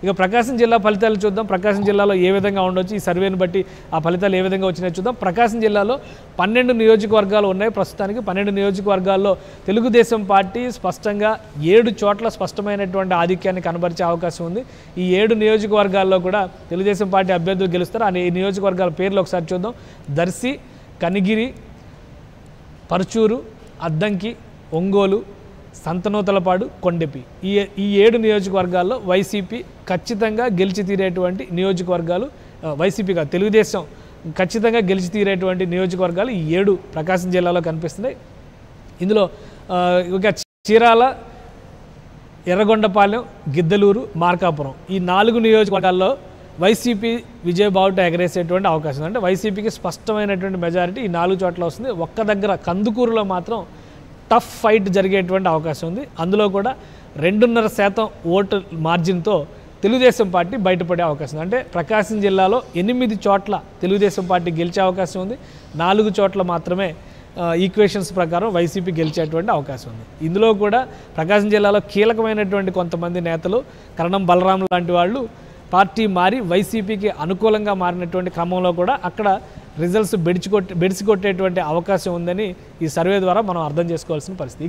ఇక ప్రకాశం జిల్లా ఫలితాలు చూద్దాం. ప్రకాశం జిల్లాలో ఏ విధంగా ఉండొచ్చు, ఈ సర్వేను బట్టి ఆ ఫలితాలు ఏ విధంగా వచ్చినాయో చూద్దాం. ప్రకాశం జిల్లాలో 12 నియోజకవర్గాలు ఉన్నాయి. ప్రస్తుతానికి 12 నియోజకవర్గాల్లో తెలుగుదేశం పార్టీ స్పష్టంగా 7 చోట్ల స్పష్టమైనటువంటి ఆధిక్యాన్ని కనబరిచే అవకాశం ఉంది. ఈ 7 నియోజకవర్గాల్లో కూడా తెలుగుదేశం పార్టీ అభ్యర్థులు గెలుస్తారు. ఈ నియోజకవర్గాల పేర్లు ఒకసారి చూద్దాం. దర్శి, కనిగిరి, పరుచూరు, అద్దంకి, ఒంగోలు, సంతనూతలపాడు, కొండెపి. ఈ 7 నియోజకవర్గాల్లో వైసీపీ ఖచ్చితంగా గెలిచి తీరేటువంటి నియోజకవర్గాలు, వైసీపీగా తెలుగుదేశం ఖచ్చితంగా గెలిచి తీరేటువంటి నియోజకవర్గాలు ఈ 7 ప్రకాశం జిల్లాలో కనిపిస్తున్నాయి. ఇందులో ఇక చీరాల, ఎర్రగొండపాలెం, గిద్దలూరు, మార్కాపురం ఈ 4 నియోజకవర్గాల్లో వైసీపీ విజయబావుట ఎగరేసేటువంటి అవకాశం ఉంది. అంటే వైసీపీకి స్పష్టమైనటువంటి మెజారిటీ ఈ 4 చోట్ల వస్తుంది. ఒక్క దగ్గర కందుకూరులో మాత్రం టఫ్ ఫైట్ జరిగేటువంటి అవకాశం ఉంది. అందులో కూడా 2.5% ఓటు మార్జిన్తో తెలుగుదేశం పార్టీ బయటపడే అవకాశం ఉంది. అంటే ప్రకాశం జిల్లాలో 8 చోట్ల తెలుగుదేశం పార్టీ గెలిచే అవకాశం ఉంది. 4 చోట్ల మాత్రమే ఈక్వేషన్స్ ప్రకారం వైసీపీ గెలిచేటువంటి అవకాశం ఉంది. ఇందులో కూడా ప్రకాశం జిల్లాలో కీలకమైనటువంటి కొంతమంది నేతలు, కరణం బలరాం లాంటి వాళ్ళు పార్టీ మారి వైసీపీకి అనుకూలంగా మారినటువంటి క్రమంలో కూడా అక్కడ రిజల్ట్స్ బెడిసికొట్టేటువంటి అవకాశం ఉందని ఈ సర్వే ద్వారా మనం అర్థం చేసుకోవాల్సిన పరిస్థితి.